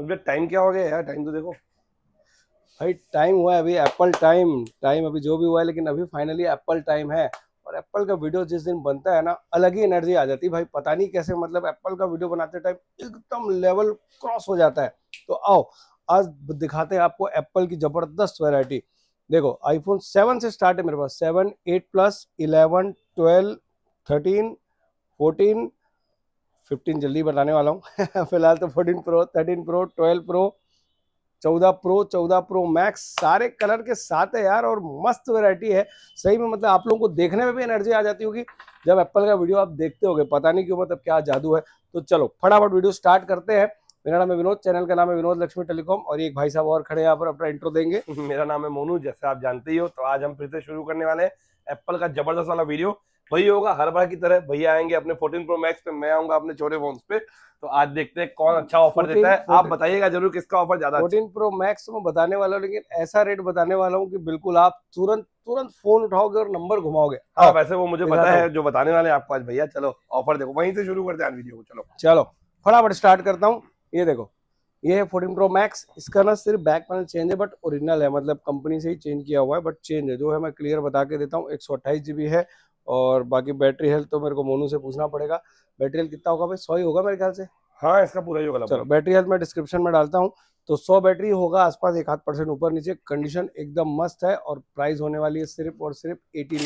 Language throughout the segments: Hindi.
अब टाइम क्या हो गया यार, टाइम तो देखो भाई। टाइम हुआ है अभी एप्पल टाइम अभी जो भी हुआ है, लेकिन अभी फाइनली एप्पल टाइम है। और एप्पल का वीडियो जिस दिन बनता है ना, अलग ही एनर्जी आ जाती है भाई। पता नहीं कैसे, मतलब एप्पल का वीडियो बनाते टाइम एकदम लेवल क्रॉस हो जाता है। तो आओ आज दिखाते हैं आपको एप्पल की जबरदस्त वैरायटी। देखो आईफोन 7 से स्टार्ट है मेरे पास, 7, 8 प्लस, 11, 12, 13, 14, 15 जल्दी बताने वाला हूँ फिलहाल तो 14 pro, 13 pro, 12 pro, 14 pro, 14 pro max, सारे कलर के साथ है यार। और मस्त वैरायटी है सही में। मतलब आप लोगों को देखने में भी एनर्जी आ जाती होगी जब एप्पल का वीडियो आप देखते होगे। पता नहीं क्यों, मतलब क्या जादू है। तो चलो फटाफट वीडियो स्टार्ट करते हैं। मेरा नाम है विनोद, चैनल का नाम है विनोद लक्ष्मी टेलीकॉम। और एक भाई साहब और खड़े हैं यहाँ पर, अपना इंट्रो देंगे। मेरा नाम है मोनू, जैसे आप जानते ही हो। तो आज हम फिर से शुरू करने वाले हैं एप्पल का जबरदस्त वाला वीडियो। वही होगा हर बार की तरह, भैया आएंगे अपने 14 प्रो मैक्स पे, मैं आऊंगा अपने छोटे फोन पे। तो आज देखते हैं कौन अच्छा ऑफर देता है। आप बताइएगा जरूर किसका ऑफर ज्यादा अच्छा 14 प्रो मैक्स मैं बताने वाला हूँ, लेकिन ऐसा रेट बताने वाला हूँ कि बिल्कुल आप तुरंत तुरंत फोन उठाओगे और नंबर घुमाओगे। हाँ वैसे वो मुझे पता है हूँ जो बताने वाले हैं आपको आज भैया। चलो ऑफर देखो, वहीं से शुरू करते हैं वीडियो को। चलो चलो फटाफट स्टार्ट करता हूँ। ये देखो, ये है 14 प्रो मैक्स। इसका ना सिर्फ बैक पैनल चेंज है, बट ओरिजिनल है, मतलब कंपनी से ही चेंज किया हुआ है, बट चेंज है जो है। मैं क्लियर बता के देता हूँ, 128 GB है। और बाकी बैटरी हेल्थ तो मेरे को मोनू से पूछना पड़ेगा। बैटरी हेल्थ कितना होगा भाई? 100 ही होगा मेरे ख्याल से। हाँ इसका पूरा ही होगा चलो लगभग। बैटरी हेल्थ मैं डिस्क्रिप्शन में डालता हूँ। तो 100 बैटरी होगा आसपास, 1-8% ऊपर नीचे। कंडीशन एकदम मस्त है। और प्राइस होने वाली है सिर्फ और सिर्फ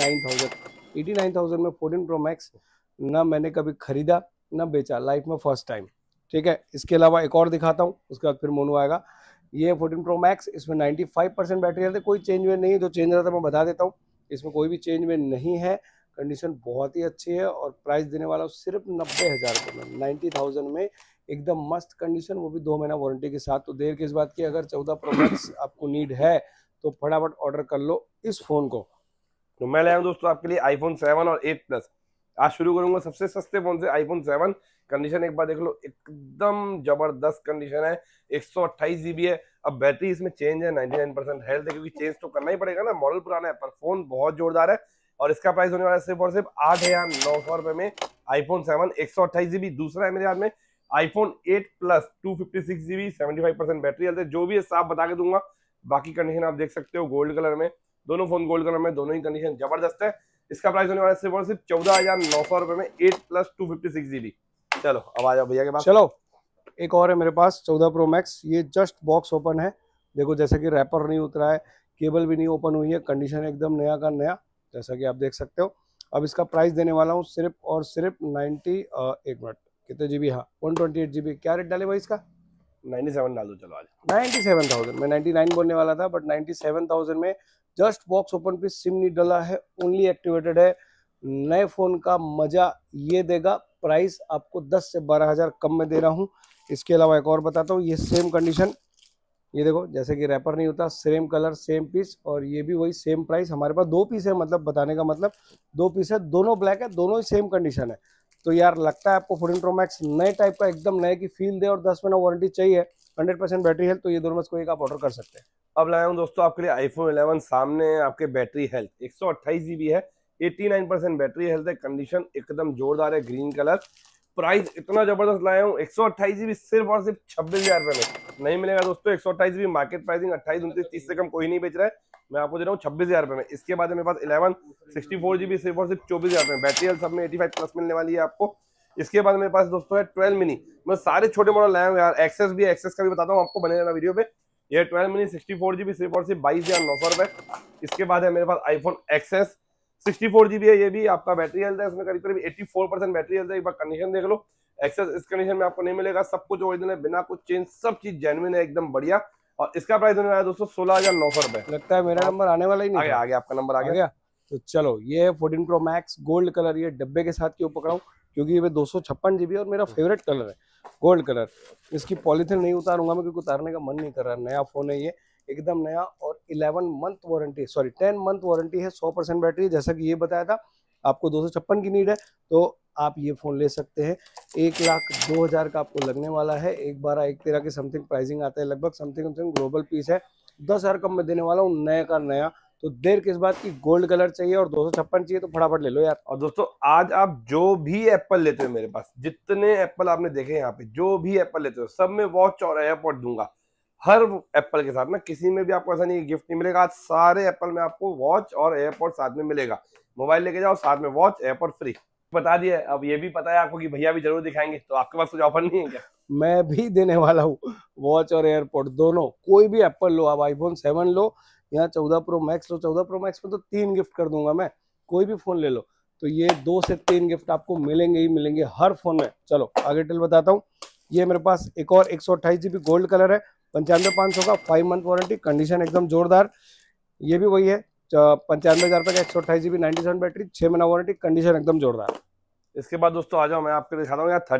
89,000। 89,000 में 14 प्रो मैक्स ना मैंने कभी खरीदा ना बेचा, लाइफ में फर्स्ट टाइम। ठीक है, इसके अलावा एक और दिखाता हूँ, उसके बाद फिर मोनू आएगा। ये 14 प्रो मैक्स, इसमें 95% बैटरी हेल्थ है। कोई चेंज में नहीं, जो चेंज रहता है मैं बता देता हूँ। इसमें कोई भी चेंज में नहीं है। कंडीशन बहुत ही अच्छी है। और प्राइस देने वाला हूँ सिर्फ 90,000 रुपये में, 90,000 में एकदम मस्त कंडीशन, वो भी 2 महीना वारंटी के साथ। तो देर किस बात की, अगर 14 प्रो मैक्स आपको नीड है तो फटाफट ऑर्डर कर लो इस फोन को। तो मैं लाया हूं दोस्तों आपके लिए आईफोन 7 और 8 प्लस। आज शुरू करूंगा सबसे सस्ते फोन से, आईफोन 7। कंडीशन एक बार देख लो, एकदम जबरदस्त कंडीशन है। 128 GB है। अब बैटरी इसमें चेंज है, 99% हेल्थ है, क्योंकि चेंज तो करना ही पड़ेगा ना, मॉडल पुराना है। पर फोन बहुत जोरदार है। और इसका प्राइस होने वाला है सिर्फ और सिर्फ 8,900 रुपए में। IPhone 7 128 GB। दूसरा है मेरे हाथ में iPhone 8 plus 256 GB, 75% battery health है। जो भी है साफ बता के दूंगा। बाकी कंडीशन आप देख सकते हो गोल्ड कलर में, दोनों फोन गोल्ड कलर में, दोनों ही कंडीशन जबरदस्त है। इसका प्राइस होने वाला है सिर्फ और सिर्फ 14,900 रुपए में, 8 प्लस 256 GB। चलो अब आ जाओ भैया के पास। चलो एक और है मेरे पास 14 प्रो मैक्स। ये जस्ट बॉक्स ओपन है। देखो जैसे कि रैपर नहीं उतरा है, केबल भी नहीं ओपन हुई है, कंडीशन एकदम नया का नया, जैसा कि आप देख सकते हो। अब इसका प्राइस देने वाला हूँ सिर्फ और सिर्फ 90, एक मिनट, कितने GB? हाँ 128 GB। क्या रेट डाले भाई इसका? 97 डाल दो चलो आज। 97,000। मैं 99 बोलने वाला था, बट 97,000 में जस्ट बॉक्स ओपन पे, सिम नहीं डला है, ओनली एक्टिवेटेड है। नए फोन का मजा ये देगा। प्राइस आपको 10 से 12,000 कम में दे रहा हूँ। इसके अलावा एक और बताता हूँ, ये सेम कंडीशन, ये देखो जैसे कि रैपर नहीं होता, सेम कलर सेम पीस, और ये भी वही सेम प्राइस। हमारे पास 2 पीस है, मतलब बताने का मतलब 2 पीस है, दोनों ब्लैक है, दोनों ही सेम कंडीशन है। तो यार लगता है आपको 14 प्रो मैक्स नए टाइप का, एकदम नए की फील दे, और 10 महीना वारंटी चाहिए, 100% बैटरी हेल्थ, तो ये दोनों में से कोई एक आप ऑर्डर कर सकते हैं। अब लाया हूं दोस्तों आपके लिए आईफोन 11। सामने आपके बैटरी हेल्थ 128 GB है, 89% बैटरी हेल्थ है। कंडीशन एकदम जोरदार है, ग्रीन कलर। प्राइस इतना जबरदस्त लाया हूँ, 128 GB सिर्फ और सिर्फ 26,000 रुपए में। नहीं मिलेगा दोस्तों 128 GB। मार्केट प्राइसिंग 28, 29, 30 से कम कोई नहीं बेच रहा है। मैं आपको दे रहा हूँ 26,000 रुपए में। इसके बाद मेरे पास 11 64 GB सिर्फ और सिर्फ 24,000 रुपए में। बैटरी हेल्थ सब में 85 प्लस मिलने वाली है आपको। इसके बाद मेरे पास दोस्तों है 12 मिनी। मैं सारे छोटे मॉडल लाया हूँ यार। एक्सेस भी है, एक्सेस का भी बताता हूँ आपको, बने रहना वीडियो पे। ये 12 मिनी 64 GB सिर्फ और सिर्फ 22,900 रुपए। इसके बाद है मेरे पास आईफोन एक्सेस 64 GB है। ये भी आपका बैटरी हेल्थ है, उसमें करीब करीब 84% बैटरी हेल्थ है। एक बार कंडीशन देख लो। एक्सेस इस कंडीशन में आपको नहीं मिलेगा, सब कुछ ओरिजिनल है, बिना कुछ चेंज, सब चीज जेन्युइन है, एकदम बढ़िया। और इसका प्राइस होने वाला है दोस्तों 16,900 रुपए। लगता है मेरा नंबर आने वाला ही नहीं था। आ गया आपका नंबर आ गया। तो चलो ये है 14 प्रो मैक्स गोल्ड कलर। ये डब्बे के साथ क्यों पकड़ाऊं, क्योंकि ये 256 GB और मेरा फेवरेट कलर है गोल्ड कलर। इसकी पॉलीथिन नहीं उतारूंगा मैं, क्योंकि उतारने का मन नहीं कर रहा। नया फोन है ये, एकदम नया। और 11 month warranty, sorry 10 month warranty है, 100% बैटरी, जैसा कि ये बताया था। आपको 256 की नीड है तो आप ये फोन ले सकते हैं। 1,02,000 का आपको लगने वाला है। 1,12,1,13 के समथिंग प्राइसिंग आता है लगभग, समथिंग ग्लोबल पीस है। 10,000 कम में देने वाला हूँ, नया का नया। तो देर किस बात की, गोल्ड कलर चाहिए और 256 चाहिए तो फटाफट ले लो यार। और दोस्तों आज आप जो भी एप्पल लेते हो मेरे पास, जितने एप्पल आपने देखे यहाँ पे, जो भी एप्पल लेते हो सब में वॉच और एयरपॉड दूंगा। हर एप्पल के साथ ना, किसी में भी आपको ऐसा नहीं गिफ्ट नहीं मिलेगा। आज सारे एप्पल में आपको वॉच और एयरपॉड साथ में मिलेगा। मोबाइल लेके जाओ, साथ में वॉच एयरपॉड फ्री। बता दिए, अब ये भी पता है आपको कि भैया भी जरूर दिखाएंगे, तो आपके पास कुछ ऑफर नहीं है क्या? मैं भी देने वाला हूँ वॉच और एयरपॉड दोनों। कोई भी एप्पल लो, आप आईफोन 7 लो या 14 प्रो मैक्स लो, 14 प्रो मैक्स में तो 3 गिफ्ट कर दूंगा मैं। कोई भी फोन ले लो तो ये 2 से 3 गिफ्ट आपको मिलेंगे ही मिलेंगे हर फोन में। चलो आगे टेल बताता हूँ। ये मेरे पास एक और 128 GB गोल्ड कलर है, 95,500 का, 5 मंथ वारंटी, कंडीशन एकदम जोरदार। ये भी वही है, 95,000 रुपए का 128 GB 97 बैटरी, 6 महीना वारंटी, कंडीशन एकदम जोरदार। इसके बाद दोस्तों आ जाओ, मैं आपको दिखाता हूँ यार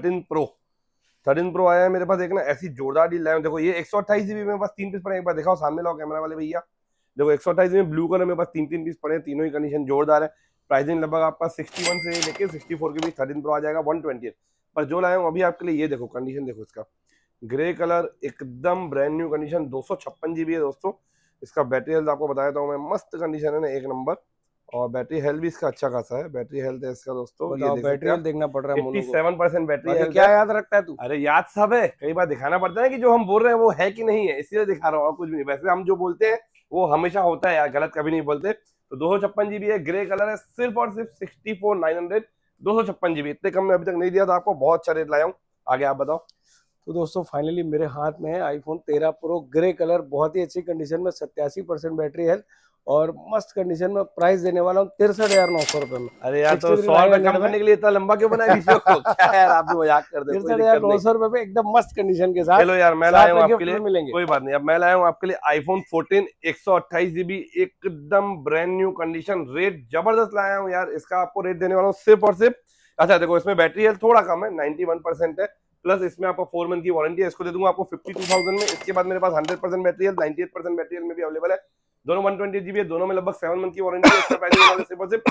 13 प्रो आया है मेरे पास। एक ना ऐसी जोरदार डील लाया हूं। देखो ये 128 GB मेरे पास 3 पीस पड़े, एक बार दिखाओ सामने लाओ कैमरा वाले भैया। देखो 128 GB में ब्लू कलर मेरे पास 3 पीस पड़े, तीनों ही कंडीशन जोरदार है। प्राइसिंग लगभग आपका 61 से लेके 64 के बीच 13 प्रो आ जाएगा 128। पर जो लाया हूँ अभी आपके लिए, ये देखो कंडीशन देखो इसका, ग्रे कलर, एकदम ब्रांड न्यू कंडीशन, 256 GB है दोस्तों। इसका बैटरी हेल्थ आपको बता देता हूँ मैं, मस्त कंडीशन है ना, एक नंबर। और बैटरी हेल्थ भी इसका अच्छा खासा है। बैटरी हेल्थ है इसका दोस्तों, ये बैटरी हेल्थ देखना पड़ रहा है। 87% बैटरी हेल्थ। क्या याद रखता है तू? अरे याद सब है, कई बार दिखाना पड़ता है कि जो हम बोल रहे हैं वो है कि नहीं है, इसलिए दिखा रहा हूँ और कुछ भी नहीं। वैसे हम जो बोलते हैं वो हमेशा होता है यार, गलत कभी नहीं बोलते। तो 256 GB है, ग्रे कलर है, सिर्फ और सिर्फ 64,900। 256 GB, इतने कम में अभी तक नहीं दिया था आपको, बहुत अच्छा रेट लाया हूँ। आगे आप बताओ। तो दोस्तों फाइनली मेरे हाथ में है आईफोन 13 प्रो ग्रे कलर, बहुत ही अच्छी कंडीशन में, 87% बैटरी हेल्थ और मस्त कंडीशन में। प्राइस देने वाला हूँ 63,900 रुपए में। अरे यार तो 100 रुपए कम करने के लिए इतना लंबा क्यों बनाया वीडियो को? क्या यार आप भी मजाक कर दे। 63,900 रुपए में एकदम मस्त कंडीशन के साथ। चलो यार मैं लाया हूँ आपके लिए, मिलेंगे, कोई बात नहीं। अब मैं लाया हूँ आपके लिए आईफोन 14 128 GB, एकदम ब्रांड न्यू कंडीशन, रेट जबरदस्त लाया हूँ यार। इसका आपको रेट देने वाला हूँ सिर्फ और सिर्फ, अच्छा देखो इसमें बैटरी हेल्थ थोड़ा कम है, 91% है, प्लस इसमें आपको 4 मंथ की वारंटी है। इसको दे दूंगा आपको 52,000 में। इसके बाद मेरे पास 100% बैटरी हेल्थ, 98% बैटरी हेल्थ में भी अवेलेबल है। दोनों 128 GB है, दोनों में लगभग 7 मंथ की वारंटी है। इसका प्राइस है सिर्फ और सिर्फ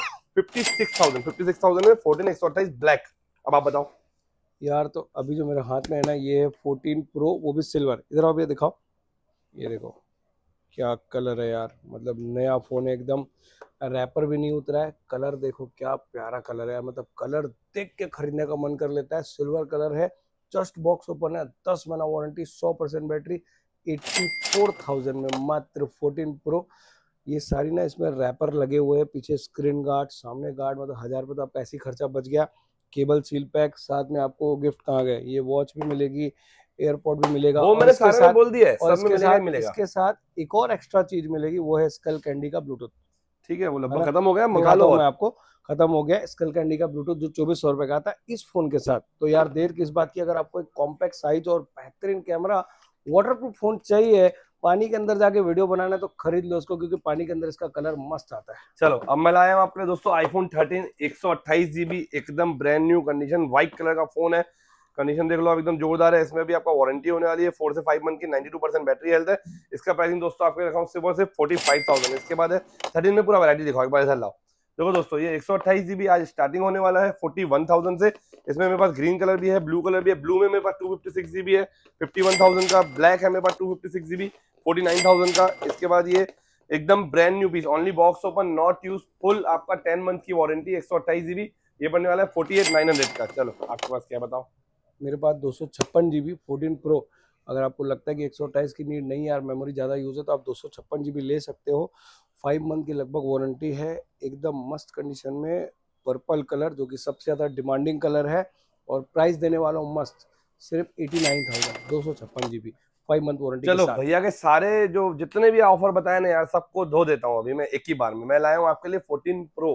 56,000 में 14 128 ब्लैक। अब आप बताओ यार। तो अभी जो मेरे हाथ में है ना, ये है 14 प्रो, वो भी सिल्वर। इधर आप ये दिखाओ, ये देखो क्या कलर है यार, मतलब नया फोन है एकदम, रैपर भी नहीं उतरा है। कलर देखो क्या प्यारा कलर है, मतलब कलर देख के खरीदने का मन कर लेता है। सिल्वर कलर है, जस्ट बॉक्स ओपन है, 10 महीना वारंटी, 100% बैटरी, 84,000 में मात्र 14 प्रो। ये सारी ना इसमें रैपर लगे हुए हैं, पीछे स्क्रीन गार्ड, सामने गार्ड, मतलब 1000 रुपये तो आपका ऐसी खर्चा बच गया। केबल सील पैक, साथ में आपको गिफ्ट कहाँ गए, ये वॉच भी मिलेगी, एयरपोर्ट भी मिलेगा। वो मैंने सारे में बोल दिया है, सब में मिलेगा। इसके साथ एक और एक्स्ट्रा चीज मिलेगी, वो है स्कल कैंडी का ब्लूटूथ। ठीक है, वो लगभग खत्म हो गया, मंगा लो। लो। मैं आपको खत्म हो गया स्कल कैंडी का ब्लूटूथ, जो 2400 रुपए का था इस फोन के साथ। तो यार देर किस बात की, अगर आपको एक कॉम्पैक्ट साइज और बेहतरीन कैमरा, वाटरप्रूफ फोन चाहिए, पानी के अंदर जाके वीडियो बनाना है, तो खरीद लो उसको, क्योंकि पानी के अंदर इसका कलर मस्त आता है। चलो अब मैं लाया हूँ आपके दोस्तों आईफोन 13 128 GB, एकदम brand new condition, white colour का फोन है। कंडीशन देख लो आप, एकदम जोरदार है। इसमें भी आपका वारंटी होने वाली है, 4 से 5 मंथ की, 92% बैटरी हेल्थ है। इसका प्राइसिंग दोस्तों आपके रखा हूँ सिर्फ और सिर्फ 45,000। इसके बाद है 13 में पूरा वैरायटी दिखाओ एक बार, इधर लाओ। देखो दोस्तों ये 128 GB आज स्टार्टिंग होने वाला है 41,000 से। इसमें मेरे पास ग्रीन कलर भी है, ब्लू कलर भी है। ब्लू में मेरे पास 256 GB है, 51,000 का। ब्लैक है मेरे पास 256 GB, 49,000 का। इसके बाद ये एकदम brand new piece, only box open, not use, full आपका 10 मंथ की वारंटी, 128 GB, ये बनने वाला है 48,900 का। चलो आपके पास क्या बताओ। मेरे पास 256 GB 14 प्रो, अगर आपको लगता है कि 128 की नीड नहीं यार, मेमोरी ज़्यादा यूज़ है, तो आप 256 GB ले सकते हो। 5 मंथ की लगभग वारंटी है, एकदम मस्त कंडीशन में, पर्पल कलर जो कि सबसे ज़्यादा डिमांडिंग कलर है। और प्राइस देने वाला हूँ मस्त, सिर्फ 89,000, 256 GB, 5 मंथ वारंटी। चलो भैया के सारे जो जितने भी ऑफर बताए ना यार, सबको धो देता हूँ अभी मैं एक ही बार में। मैं लाया हूँ आपके लिए 14 प्रो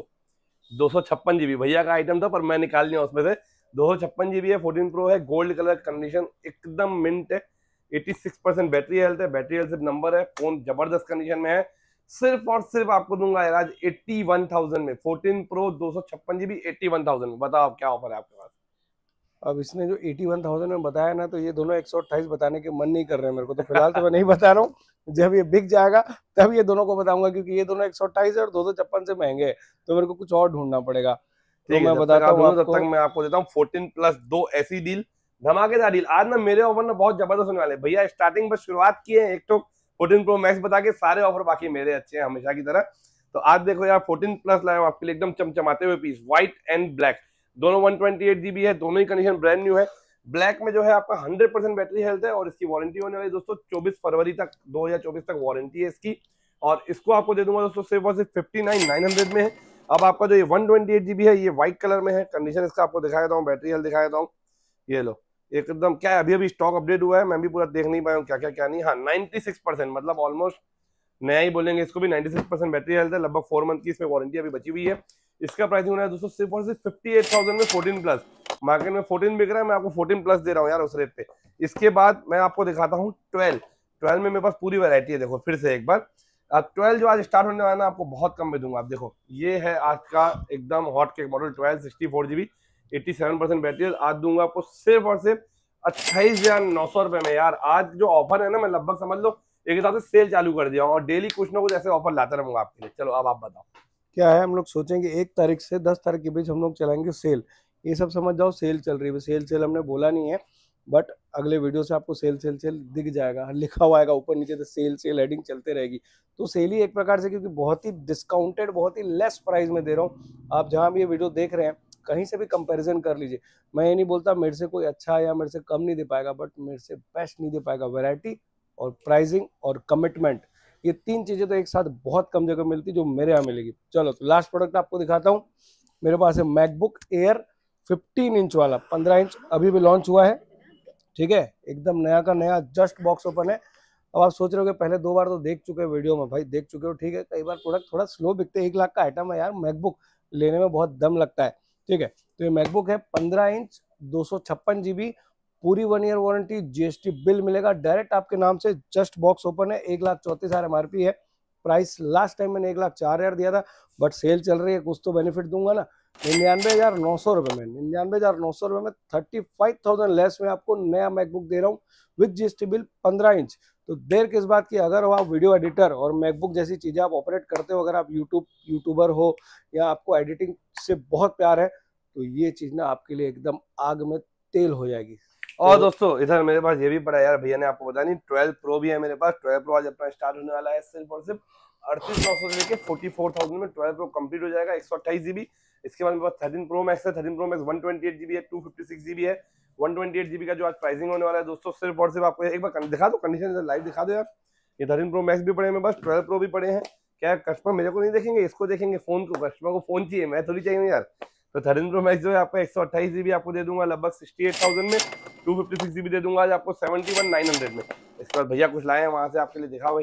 256 GB, भैया का आइटम था पर मैं निकाल लिया उसमें से। 256 GB है, 14 प्रो है, गोल्ड कलर कंडीशन, एकदम मिंट है, 86% बैटरी हेल्थ है। बैटरी हेल्थ सिर्फ नंबर है, फोन जबरदस्त कंडीशन में है। सिर्फ और सिर्फ आपको दूंगा यार आज 81,000 में 14 प्रो 256 GB, 81,000 में। बताओ क्या ऑफर है आपके पास। अब इसने जो 81,000 में बताया ना, तो ये दोनों 128 बताने के मन नहीं कर रहे हैं मेरे को, तो फिलहाल तो मैं नहीं बता रहा हूँ। जब ये बिक जाएगा तब ये दोनों को बताऊंगा, क्योंकि ये दोनों 128 है और 256 से महंगे हैं, तो मेरे को कुछ और ढूंढना पड़ेगा। तो मैं बताता हूँ तब तक मैं आपको देता हूँ 14+2 ऐसी डील, धमाकेदार डील। आज ना मेरे ओवर ना बहुत जबरदस्त होने वाले भैया, स्टार्टिंग बस शुरुआत किए हैं, एक तो 14 प्रो मैक्स बता के सारे ऑफर बाकी मेरे अच्छे हैं हमेशा की तरह। तो आज देखो यार 14 प्लस लाया हूं आपके लिए एकदम चमचमाते हुए पीस, व्हाइट एंड ब्लैक दोनों 128 GB है, दोनों ही कंडीशन ब्रांड न्यू है। ब्लैक में जो है आपका 100% बैटरी हेल्थ है और इसकी वारंटी होने वाली दोस्तों 24 फरवरी तक, 2024 तक वारंटी है इसकी। और इसको आपको दे दूंगा दोस्तों सिर्फ और सिर्फ 59,900 में है। अब आपका जो ये 128 GB है ये व्हाइट कलर में है, कंडीशन इसका आपको दिखा देता हूँ, बैटरी हेल्थ दिखा देता हूँ। ये लो एकदम क्या है, अभी अभी स्टॉक अपडेट हुआ है, मैं भी पूरा देख नहीं पाया हूँ क्या क्या क्या नहीं। हाँ 96% मतलब ऑलमोस्ट नया ही बोलेंगे इसको भी, 96% बैटरी हेल्थ है, लगभग 4 मंथ की इसमें वारंटी अभी बची हुई है। इसका प्राइसिंग होना है दोस्तों सिर्फ और सिर्फ 58,000 में 14 प्लस। मार्केट में 14 बिक रहा है, मैं आपको 14 प्लस दे रहा हूँ यार उस रेट पे। इसके बाद मैं आपको दिखाता हूँ 12 में मेरे पास पूरी वैरायटी है। देखो फिर से एक बार, अब 12 जो आज स्टार्ट होने वाला है ना आपको बहुत कम में दूंगा। आप देखो ये है आज का एकदम हॉट केक मॉडल 12 64 GB 87% बैटरी, आज दूंगा आपको सिर्फ और सिर्फ 28,900 रुपए में। यार आज जो ऑफर है ना, मैं लगभग समझ लो एक हिसाब से सेल चालू कर दिया हूँ और डेली कुछ ना कुछ ऐसे ऑफर लाता रहूंगा आपके लिए। चलो अब आप बताओ क्या है, हम लोग सोचेंगे 1 तारीख से 10 तारीख के बीच हम लोग चलाएंगे सेल। ये सब समझ जाओ सेल चल रही है। सेल हमने बोला नहीं है, बट अगले वीडियो से आपको सेल दिख जाएगा, लिखा हुआ आएगा ऊपर नीचे, तो सेल हेडिंग चलते रहेगी। तो सेल ही एक प्रकार से, क्योंकि बहुत ही डिस्काउंटेड, बहुत ही लेस प्राइस में दे रहा हूँ। आप जहाँ भी ये वीडियो देख रहे हैं कहीं से भी कंपैरिजन कर लीजिए। मैं ये नहीं बोलता मेरे से कोई अच्छा या मेरे से कम नहीं दे पाएगा, बट मेरे से बेस्ट नहीं दे पाएगा। वैरायटी और प्राइसिंग और कमिटमेंट, ये 3 चीजें तो एक साथ बहुत कम जगह मिलती जो मेरे यहाँ मिलेगी। चलो तो लास्ट प्रोडक्ट आपको दिखाता हूँ। मेरे पास है मैकबुक एयर 15 इंच वाला, 15 इंच अभी भी लॉन्च हुआ है, ठीक है, एकदम नया का नया, जस्ट बॉक्स ओपन है। अब आप सोच रहे हो कि पहले 2 बार तो देख चुके हैं वीडियो में, भाई देख चुके हो ठीक है, कई बार प्रोडक्ट थोड़ा स्लो बिकते हैं। 1 लाख का आइटम है यार, मैकबुक लेने में बहुत दम लगता है, ठीक है। तो ये मैकबुक है 15 इंच 256 GB, पूरी 1 ईयर वारंटी, GST बिल मिलेगा डायरेक्ट आपके नाम से। जस्ट बॉक्स ओपन है, 1,34,000 MRP है। प्राइस लास्ट टाइम मैंने 1,04,000 दिया था, बट सेल चल रही है, कुछ तो बेनिफिट दूंगा ना। 99,900 रुपए में, 99,900 रुपए में 35,000 लेस में आपको नया मैकबुक दे रहा हूँ विद GST बिल 15 इंच। तो देर किस बात की, अगर आप वीडियो एडिटर और मैकबुक जैसी चीजें आप ऑपरेट करते हो, अगर आप यूट्यूबर हो या आपको एडिटिंग से बहुत प्यार है, तो ये चीज ना आपके लिए एकदम आग में तेल हो जाएगी। और तो दोस्तों इधर मेरे पास ये भी पड़ा यार, भैया ने आपको बताया नहीं, 12 प्रो भी है मेरे पास। 12 प्रो आज अपना स्टार्ट होने वाला है सिर्फ और सिर्फ 38,900 से लेके 44,000 में 12 प्रो कंप्लीट हो जाएगा, 128 GB। इसके बाद मेरे पास 13 प्रो मैक्स है, 13 प्रो मैक्स 128 GB है, 256 GB है। 128 GB का जो आज प्राइसिंग होने वाला है दोस्तों सिर्फ और सिर्फ आपको एक बार दिखा दो, कंडीशन लाइव दिखा दो यार। ये 13 प्रो मैक्स भी पड़े हैं मेरे पास, 12 प्रो भी पड़े हैं। क्या कस्टमर मेरे को नहीं देखेंगे, इसको देखेंगे फोन को, कस्टमर को फोन चाहिए, मैं थोड़ी चाहिए यार। तो 13 प्रो मैक्स जो है आपका 128 GB आपको दे दूंगा लगभग 68,000 में, 256 GB दे दूंगा आज आपको 71,900 में। इसके बाद भैया कुछ लाए हैं वहां से आपके लिए, दिखाओ भाई।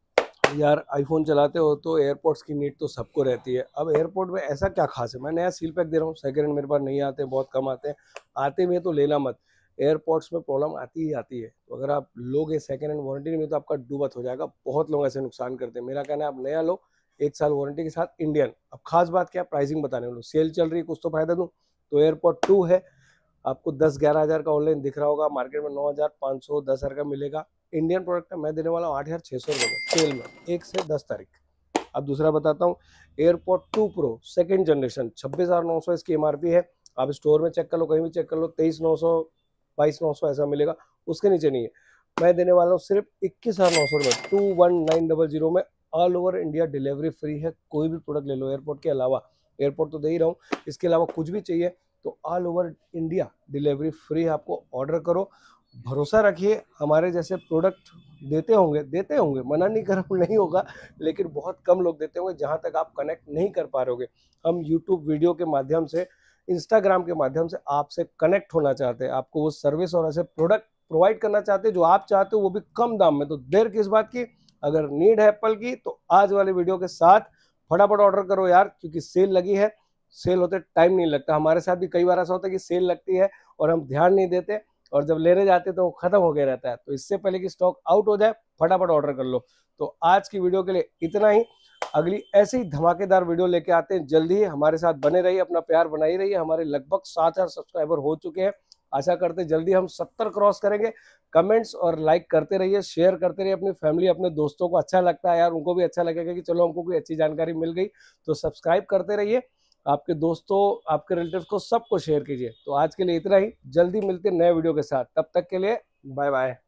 यार आईफोन चलाते हो तो एयरपोर्ट्स की नीड तो सबको रहती है। अब एयरपोर्ट में ऐसा क्या खास है, मैं नया सील पैक दे रहा हूँ, सेकंड हैंड मेरे पास नहीं आते, बहुत कम आते हैं, आते भी है तो लेना मत। एयरपोर्ट्स में प्रॉब्लम आती ही आती है, तो अगर आप लोगे सेकंड हैंड वारंटी नहीं तो आपका डूबत हो जाएगा। बहुत लोग ऐसे नुकसान करते हैं। मेरा कहना है आप नया लो 1 साल वारंटी के साथ इंडियन। अब खास बात क्या, प्राइसिंग बताने वालों, सेल चल रही है, कुछ तो फायदा दूं। तो एयरपोर्ट 2 है, आपको 10-11 हज़ार का ऑनलाइन दिख रहा होगा, मार्केट में 9,500 10,000 का मिलेगा। इंडियन प्रोडक्ट है, मैं देने वाला हूँ 8,600 रुपये में सेल में, 1 से 10 तारीख। अब दूसरा बताता हूँ, एयरपोर्ट 2 प्रो सेकेंड जनरेशन 26,900 इसकी MRP है। आप स्टोर में चेक कर लो, कहीं भी चेक कर लो, 23,900 22,900 ऐसा मिलेगा, उसके नीचे नहीं है। मैं देने वाला हूँ सिर्फ 21,900 रुपये, 21,900 में। All over India delivery free है, कोई भी प्रोडक्ट ले लो एयरपोर्ट के अलावा। एयरपोर्ट तो दे ही रहा हूँ, इसके अलावा कुछ भी चाहिए तो all over India delivery free है। आपको ऑर्डर करो, भरोसा रखिए, हमारे जैसे प्रोडक्ट देते होंगे, मना नहीं कर रहा हूँ, नहीं होगा, लेकिन बहुत कम लोग देते होंगे जहाँ तक आप कनेक्ट नहीं कर पा रहे होगे। हम यूट्यूब वीडियो के माध्यम से, इंस्टाग्राम के माध्यम से आपसे कनेक्ट होना चाहते हैं, आपको वो सर्विस और ऐसे प्रोडक्ट प्रोवाइड करना चाहते हैं जो आप चाहते हो, वो भी कम दाम में। तो देर किस बात की, अगर नीड है एप्पल की तो आज वाले वीडियो के साथ फटाफट ऑर्डर करो यार, क्योंकि सेल लगी है। सेल होते टाइम नहीं लगता, हमारे साथ भी कई बार ऐसा होता है कि सेल लगती है और हम ध्यान नहीं देते, और जब लेने जाते तो वो खत्म हो गया रहता है। तो इससे पहले कि स्टॉक आउट हो जाए फटाफट ऑर्डर कर लो। तो आज की वीडियो के लिए इतना ही, अगली ऐसे ही धमाकेदार वीडियो लेके आते हैं जल्दी ही। हमारे साथ बने रहिए, अपना प्यार बनाई रहिए। हमारे लगभग 7,000 सब्सक्राइबर हो चुके हैं, आशा करते जल्दी हम 70 क्रॉस करेंगे। कमेंट्स और लाइक करते रहिए, शेयर करते रहिए, अपनी फैमिली अपने दोस्तों को अच्छा लगता है यार, उनको भी अच्छा लगेगा कि चलो हमको कोई अच्छी जानकारी मिल गई। तो सब्सक्राइब करते रहिए, आपके दोस्तों, आपके रिलेटिव्स को सबको शेयर कीजिए। तो आज के लिए इतना ही, जल्दी मिलते हैं नए वीडियो के साथ, तब तक के लिए बाय बाय।